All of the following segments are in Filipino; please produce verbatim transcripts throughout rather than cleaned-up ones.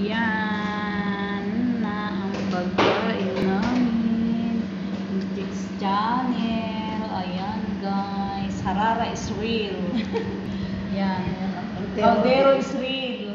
Yan na ang pagkain namin. Chicks Channel. Ayan guys. Harara is real. Yan. Caldero is real.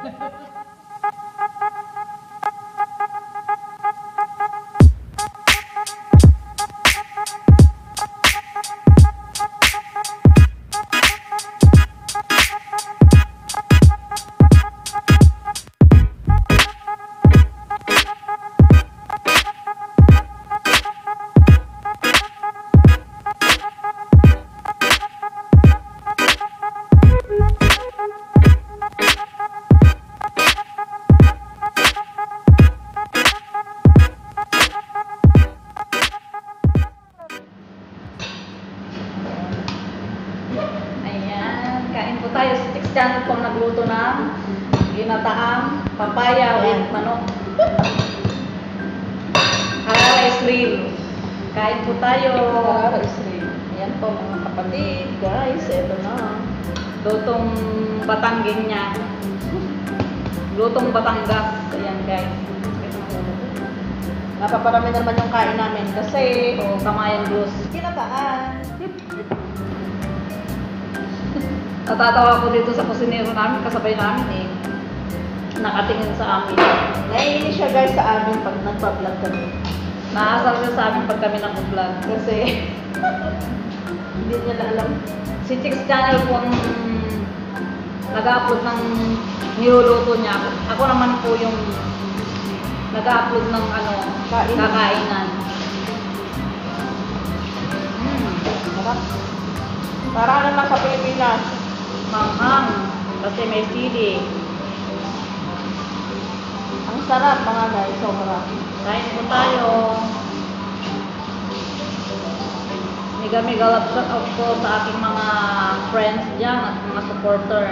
Kain po tayo sa Chicks Channel pong nagluto ng ginataang papaya with manok. Harara is real. Kain po tayo. Harara is real. Ayan po mga kapatid, guys. Ito na. Lutong Batanggin niya. Lutong Batangas. Ayan guys. Napaparami naman yung kain namin kasi So, Kamayan Blues. kinataan. Natatawa ko dito sa kusinero namin, kasabay namin eh. Nakatingin sa amin. Naiinis siya guys sa amin pag nagpa-vlog kami. Naasar siya sa amin pag kami nag-vlog. Kasi hindi niya na alam. Si Chicks Channel po ang nag-upload ng niluluto niya. Ako naman po yung nag-upload ng ano, Kain. kakainan. Mm, Sarap. Para naman sa Pilipinas. manghang. Kasi may sili. Ang sarap mga guys. Sobra. Kain po tayo. Mega-mega love shout out po sa aking mga friends dyan at mga supporter.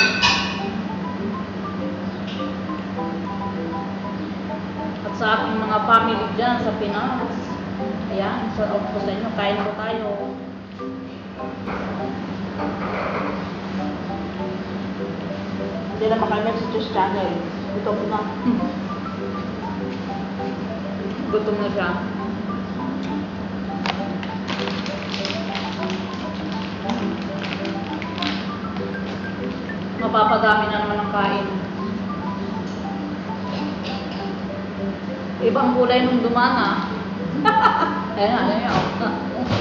At sa aking mga family dyan sa Pinas. Ayan, shout out po sa inyo. Kain po tayo. Hindi na makamit sa Chicks Channel. Gutom na. Gutom na siya. Mapapadami na naman ang kain. Ibang kulay nung dumana. Ayan, ayan, ayan.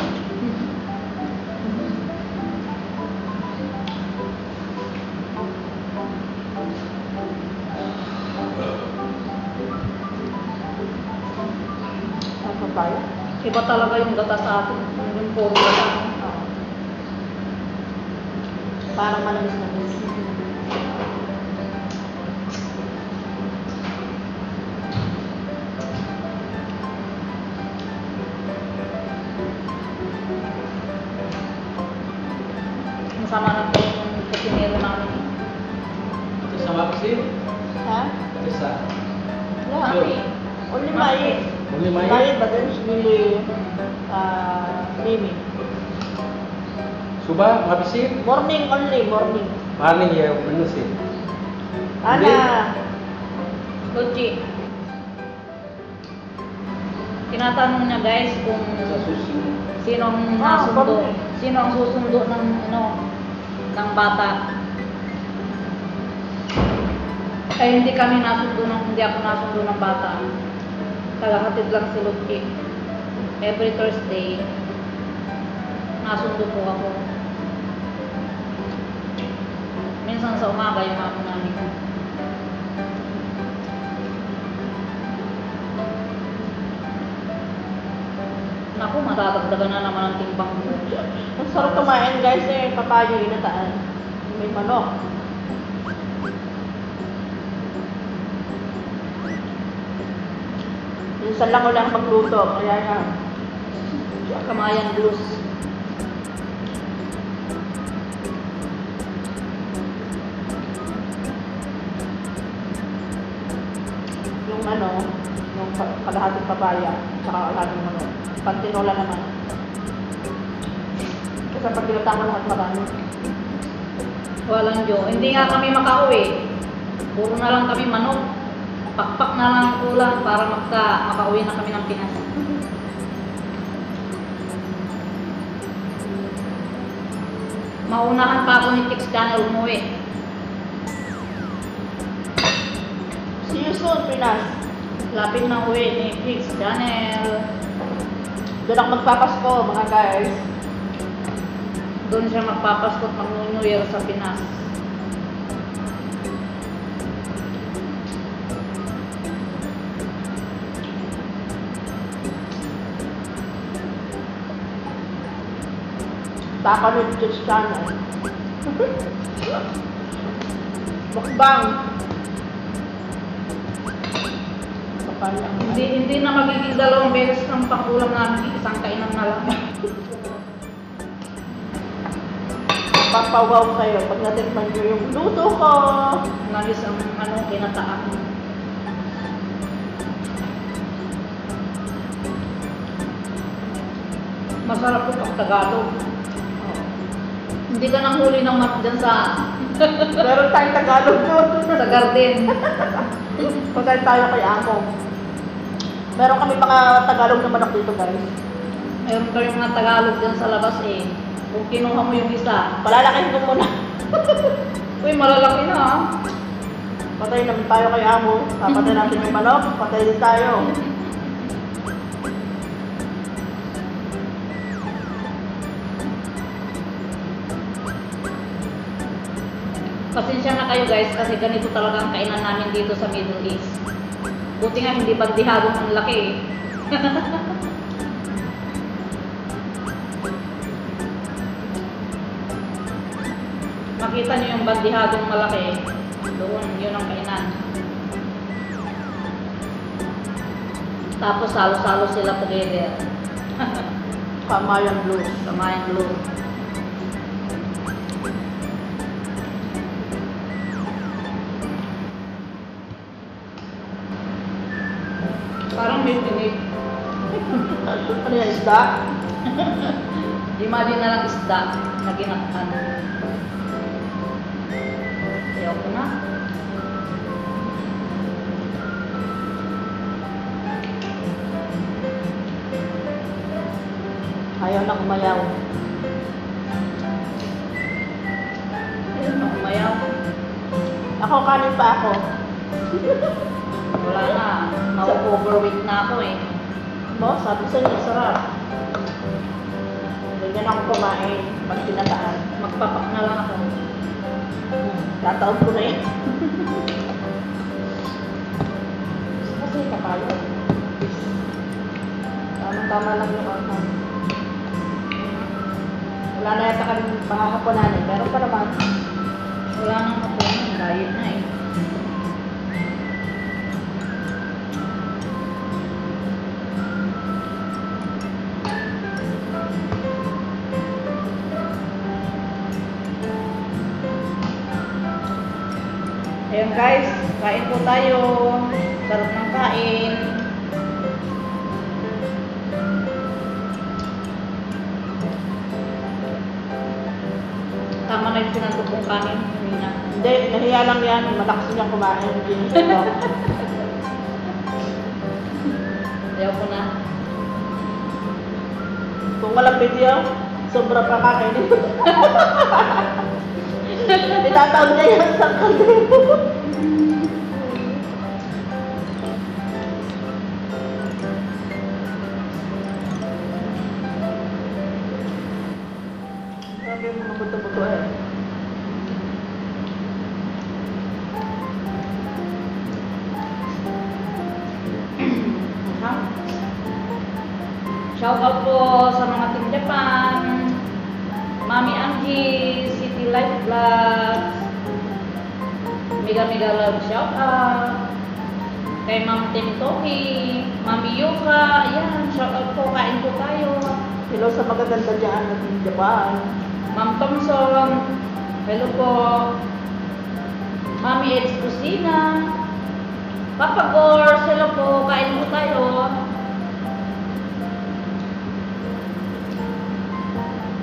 Ang papaya. Iba talaga yung gata sa atin. Yung puro gata. Oo. Parang manamis na guys. Masama lang po yung kusinero namin. Ito sa Mapsi? Ha? Ito sa... Yeah. Sure. Only Mai. Only Mai? Mai, but then it's really uh, Mimi. Suba, Mapsi? Morning only, morning. Morning ya, benar sih. Ana. Luchi. Tinatanong niya guys kung Sa susi. sinong Ah, nasundo, bakit? sino ang susundo ng ano ng bata. Ay hindi kami nasundo ng hindi ako nasundo ng bata. Tagahatid lang si Luchi. Every Thursday nasundo po ako. Minsan sa umaga yung ako namin. Naku, matadagdagan na naman ang timbang mo. Ang sarap kumain guys eh, papaya ginataan. May manok. Minsan lang ulang magluto, kaya nga. Kamayan Blues. Yung ano, yung ka- kalahating papaya, tsaka kalahating manok. Pantinola naman. Kasi pag tinatama lahat marami. Walang Diyo. Hindi nga kami makauwi. Puro na lang kami manok. pakpak na lang ang kulang para magka, makauwi na kami ng Pinas. Maunahan pa ako ni Kicks Channel umuwi. See you soon, Pinas. Lapit na uwi ni Kicks Channel. Doon ako magpapasko, mga guys. Doon siya magpapasko at mag-New Year sa Pinas. Takanod Kids Channel. Mukbang. Baka lang. Hindi hindi na magiging dalawang beses ang pangkulang namin, isang kainan na lang. Papawaw kayo pag natikman nyo yung luto ko. Nalis ang ano, kinataan. Masarap po pag Tagalog. Hindi ka nang huli ng mat dyan sa, Meron tayong Tagalog doon. sa garden. Patay tayo kay Ako. Meron kami mga Tagalog na manok dito, guys. Mayroon kayong mga Tagalog dyan sa labas eh. Kung kinuha mo yung isa, Palalakihin ko muna. uy, malalaki na ah. Patay naman tayo kay Amo. Papatay natin yung manok. Patay din tayo. Pasensya na kayo guys kasi ganito talaga ang kainan namin dito sa Middle East. Buti nga hindi bandihadong ang laki eh. Makita niyo yung bandihadong malaki. Doon, yun ang kainan. Tapos salo-salo sila together. Kamayan Blues. Kamayang blue. Parang may tinig. Ano yan, isda? Imagine na lang isda na ginatan. Ayaw ko na. Ayaw na kumayaw. Ayaw na umayaw. Ako, kanin pa ako. Wala na. Na-overweight na ako eh. Mo, sabi sa inyo, sarap. Ganyan ako kumain pag tinataan. Magpapak na lang ako. Hmm, tataon ko na yan. Kasi kapayo. Tama-tama lang yung ano. Wala na yata kami mahahaponanin. Meron pa naman. Wala nang hapunan. Diet na eh. Ayan guys, kain po tayo. Sarap ng kain. Tama na yung sinantok kong kanin. Kanina. Hindi, nahiya lang yan. Malakas niyang kumain. Ginis ko. Ayaw ko na. Kung walang video, sobra pa kakainin. Itataon niya yan sa kaldero. Sabi mo mga buto-buto eh. Ha? Shout out po sa mga Team Japan, Mami Angie, City Life Vlogs, Mega Mega Love shout out, kay Ma'am Tim Toki, Mami Yuka, ayan, shout out po, kain po tayo. Hello sa magaganda dyan ng Japan. Ma'am Thompson, hello po. Mami Eds Kusina, Papa Gors, hello po, kain po tayo.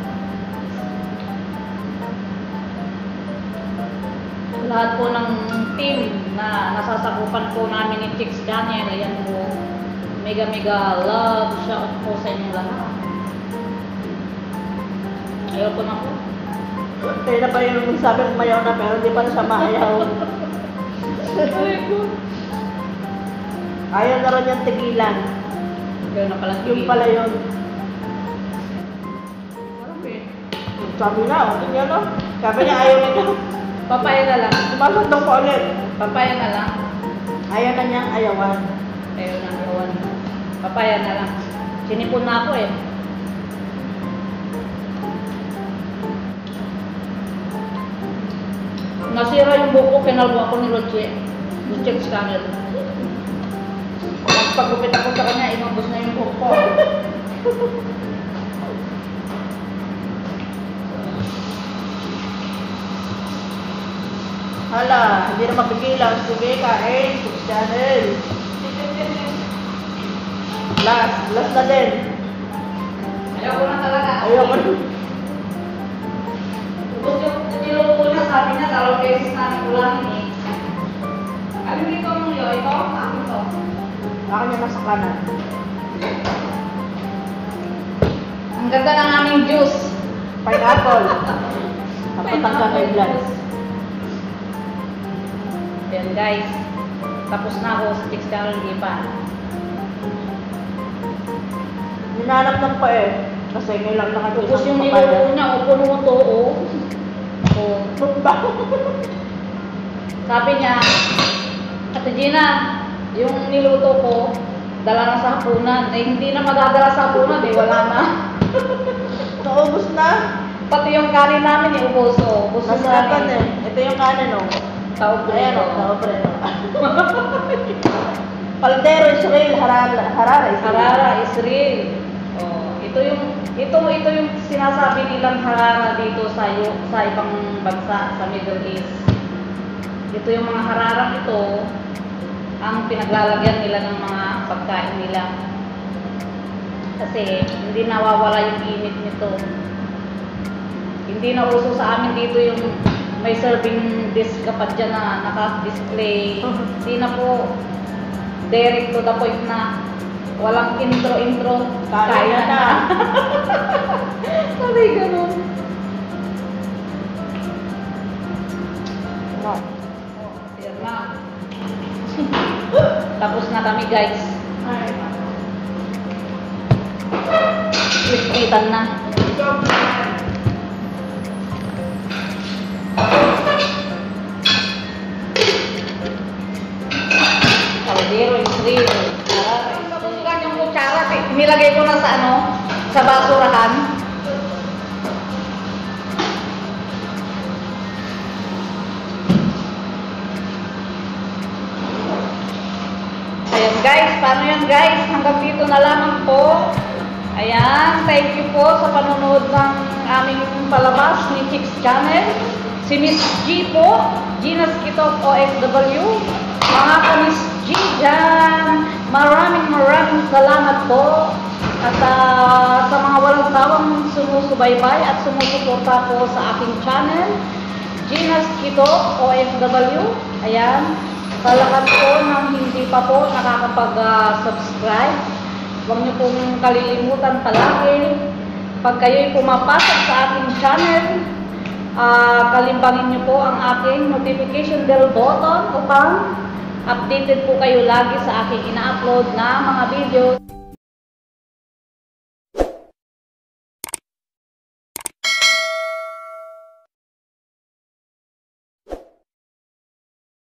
Lahat po ng team na nasasakupan po namin ni Chicks Daniel. Ayan po. Mega mega love shout po sa inyong lahat. Ayaw ko na po. Kaya na pa yung sabi kong mayaw na pero hindi pa na siya maayaw. Ayaw na rin yung tigilan. Kaya na pala Yung pala yun. Sabi na, oh, niya no? Sabi niya ayaw niya. Papaya na lang. Sumasundong ko ulit. Papaya na lang. Ayaw na niyang ayawan. Ayaw na ayawan. Papaya na lang. Sinipon na ako eh. Nasira yung buko, kinalwa ko ni Roche. Yung check scanner. Pagpagupit ako sa kanya, inubos na yung buko. Hala, hindi na mapigilan. Sige, kain. Six channel. Last. Last na din. Ayaw ko na talaga. Ayaw ko na. Ubus yung niloko niya, sabi niya, dalawang beses namin ulangin eh. Alam dito mo yun, ito, akin to. Ako niya nasa kanan. Ang ganda ng aming juice. Pineapple. Napatanggal kay blood. Yan guys, tapos na ako sa Chicks Channel, hindi pa. Ninanap pa eh. Kasi ngayon lang nakatuloy Tapos yung niloko niya, o puno to, o. O, sabi niya, Ate Gina, yung niluto ko, dala na sa hapunan. Eh, hindi na magdadala sa hapunan, eh, wala na. Naubos na. Pati yung kanin namin, eh, ubos, o. Ubos na Nasarapan namin. eh. Ito yung kanin oh. Tao po Ayan ito. oh, tao pre. Paldero Israel, Harara, Harara Israel. Harara, Israel. Oh, ito yung ito ito yung sinasabi nilang Harara dito sa sa ibang bansa sa Middle East. Ito yung mga Harara ito ang pinaglalagyan nila ng mga pagkain nila. Kasi hindi nawawala yung init nito. Hindi na uso sa amin dito yung may serving dish kapag dyan na naka-display. Hindi na po direct to the point na walang intro-intro. Kaya na. Sabi ganun. No. Oh, yan na. Tapos na kami guys. Ay. Lipitan na. Caldero, Israel. Nabusugan yung kutsara. Nilagay ko na sa ano, sa basurahan. Ayan guys, paano yan guys? Hanggang dito na lamang po. Ayan, thank you po sa panonood ng aming palabas ni Chicks Channel. Si Miss G po, Gina's Kitok O F W. Mga ka-Miss G dyan, maraming maraming salamat po. At uh, sa mga walang sawang sumusubaybay at sumusuporta po sa aking channel, Gina's Kitok O F W. Ayan, sa lahat po ng hindi pa po nakakapag-subscribe, huwag niyo pong kalilimutan palagi. Pag kayo'y pumapasok sa aking channel, uh, kalimbangin niyo po ang aking notification bell button upang updated po kayo lagi sa aking ina-upload na mga video.